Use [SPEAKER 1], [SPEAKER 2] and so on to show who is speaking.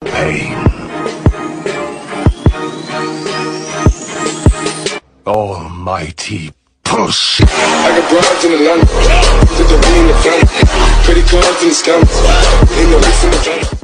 [SPEAKER 1] Pain. Almighty push.
[SPEAKER 2] I got broads in Atlanta, to the V in the family, credit cards in the scammers, ain't no lease in the family.